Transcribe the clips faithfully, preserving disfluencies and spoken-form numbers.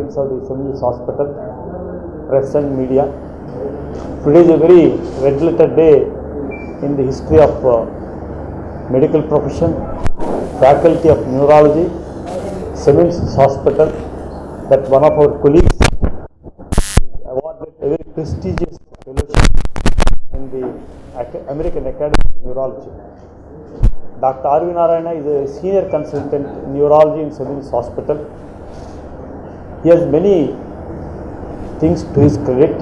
friends of the Seminole Hospital, press and media. Today is a very red letter day in the history of uh, medical profession, faculty of neurology, Seminole Hospital, that one of our colleagues is awarded a very prestigious fellowship in the American Academy of Neurology. Doctor R V Narayana is a senior consultant in neurology in Seminole Hospital. He has many things to his credit.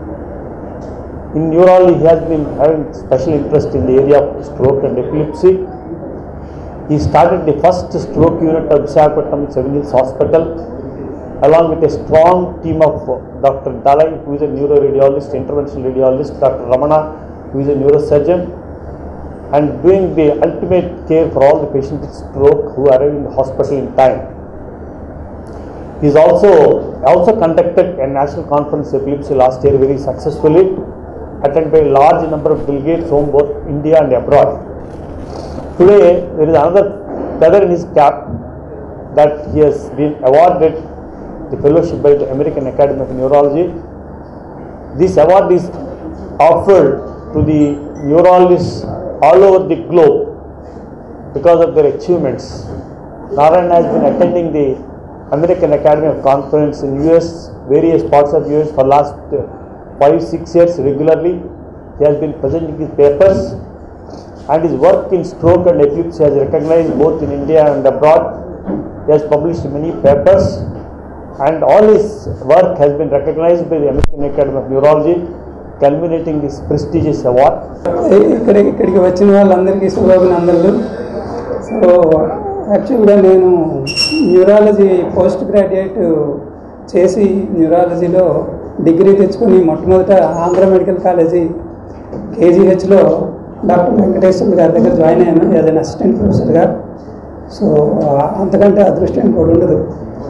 In neurology, he has been having special interest in the area of stroke and epilepsy. He started the first stroke unit of Visakhapatnam Seminole Hospital along with a strong team of Doctor Dalai, who is a neuroradiologist, interventional radiologist, Doctor Ramana, who is a neurosurgeon, and doing the ultimate care for all the patients with stroke who arrive in the hospital in time. He has also, also conducted a national conference on epilepsy last year very successfully, attended by a large number of delegates from both India and abroad. Today, there is another feather in his cap that he has been awarded the fellowship by the American Academy of Neurology. This award is offered to the neurologists all over the globe because of their achievements. Narayana has been attending the American Academy of Conference in U S, various parts of U S for last five, six years regularly. He has been presenting his papers, and his work in stroke and epilepsy has recognized both in India and abroad. He has published many papers, and all his work has been recognized by the American Academy of Neurology, culminating this prestigious award. ఇక్కడికి వచ్చిన వాళ్ళందరికీ శుభాభినందనలు. So యాక్చువల్గా నేను neurology post graduate చేసి న్యూరాలజీలో degree తెచ్చుకొని మొట్టమొదట Andhra medical college కేజీహెచ్లో డాక్టర్ వెంకటేశ్వర గారి దగ్గర జాయిన్ అయ్యాను యాజ్ అన్ అసిస్టెంట్ ప్రొఫెసర్గా. సో అంతకంటే అదృష్టం కూడా ఉండదు.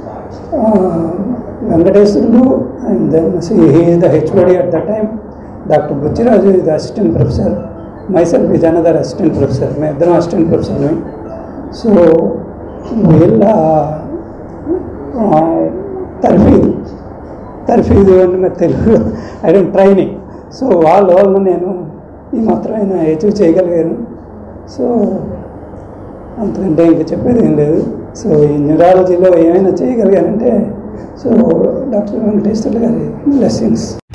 వెంకటేశ్వరుడు and then he is the HOD at the time. Doctor Buchiraju ఇది assistant professor, myself is another assistant professor. మేము ఇద్దరం అసిస్టెంట్ ప్రొఫెసర్ని. సో వీళ్ళ తర్ఫీదు తర్ఫీదు అంటే మరి Telugu I don't training. So వాళ్ళ వల్ల నేను ఈ మాత్రమైనా అచీవ్ చేయగలిగాను. సో అంతకంటే ఇంకా చెప్పేది ఏం లేదు. సో ఈ న్యూరాలజీలో ఏమైనా చేయగలిగానంటే సో డాక్టర్ వెంకటేశ్వర గారి బ్లెస్సింగ్స్.